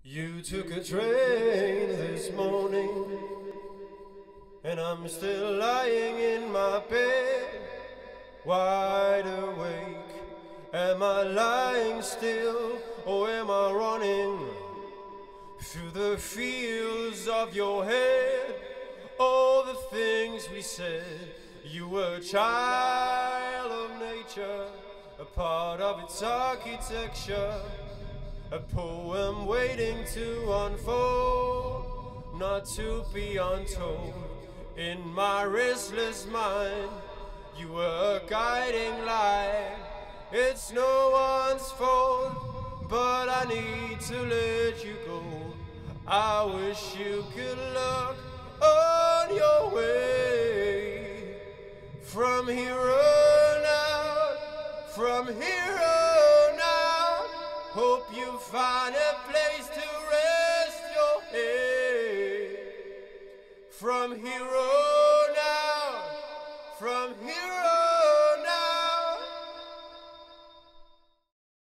You took a train this morning, and I'm still lying in my bed, wide awake. Am I lying still, or am I running through the fields of your head? All the things we said. You were a child of nature, a part of its architecture, a poem waiting to unfold, not to be untold. In my restless mind, you were a guiding light. It's no one's fault, but I need to let you go. I wish you could look on your way. From here on out, from here on out, hope you find a place to rest your head. From here on out, from here on out.